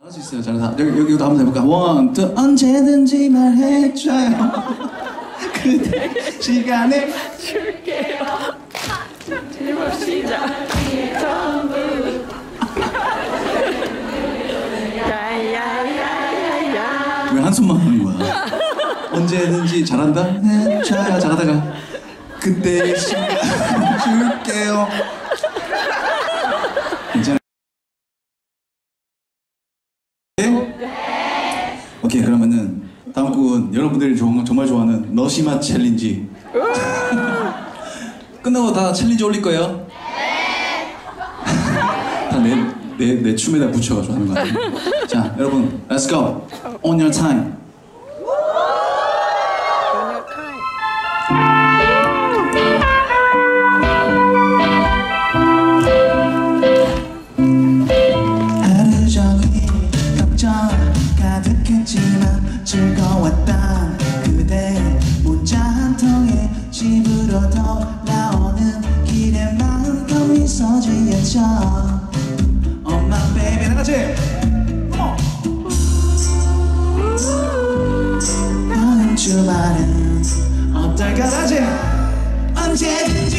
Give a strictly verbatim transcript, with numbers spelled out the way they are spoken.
할 수 있어요. 잘해서 여기 여기도 한번 해볼까? 원, 투. 언제든지 말해줘요. 그대 시간에 줄게요. 제발 시작. 전부. 야야야야야. 왜 한숨만 하는 거야? 언제든지 잘한다. 네, 자 잘하다가 그때 시간 줄게요. 괜찮아. 네? 오케이, 그러면은 다음 곡은 여러분들이 좋아, 정말 좋아하는 너시맛 챌린지. 끝나고 다 챌린지 올릴 거예요? 네. 다 내 내 내 춤에다 붙여가지고 하는 거 같아요. 자, 여러분, let's go. On your time. 하루 종일 걱정 가득했지만 즐거웠던 그대 문자 한 통에 집으로 돌아오는 길에 마음껏 미소 지었죠. 엄마 베이비 다 같이 다음 주말은 어떨까 다시 언제든지